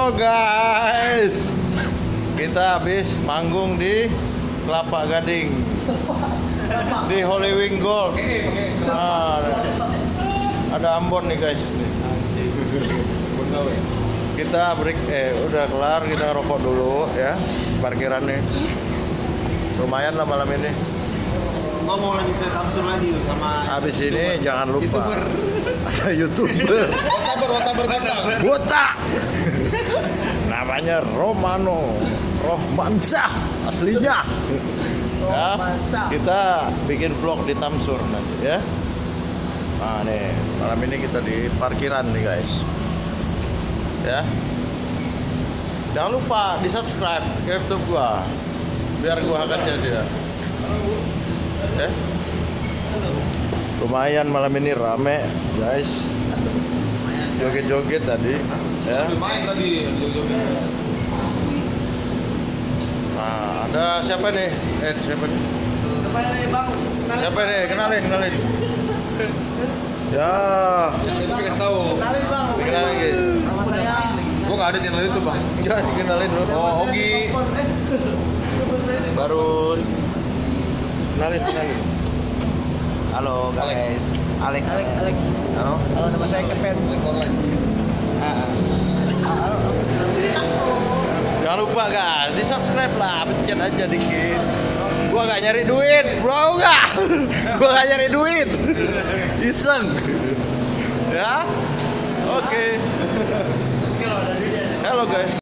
Halo guys, kita habis manggung di Kelapa Gading, di Holy Wing Gold. Nah, ada Ambon nih guys. Kita break, udah kelar, kita ngerokok dulu ya. Parkirannya lumayan lah malam ini. Mau lanjut ke Tamsur lagi sama habis ini jangan lupa YouTuber botak namanya Romano Rohmansyah aslinya ya, kita bikin vlog di Tamsur nanti ya. Nah nih malam ini kita di parkiran nih guys ya. Jangan lupa di subscribe ke YouTube gua biar gua akan dia. Lumayan malam ini rame guys, joget-joget tadi ya. Nah ada siapa nih? Siapa nih? Siapa nih? Kenalin. Ya. Kenalin gitu. Nama saya. Gua nggak ada channel itu bang. Ya dikenalin dulu. Oh Ogi. Baru kenalin. Halo guys. Alek. Halo. Halo, nama saya Kepen. Jangan lupa guys, di subscribe lah, pencet aja dikit. Gua gak nyari duit, bro nggak? Gua gak nyari duit, iseng. Ya, oke. Halo guys.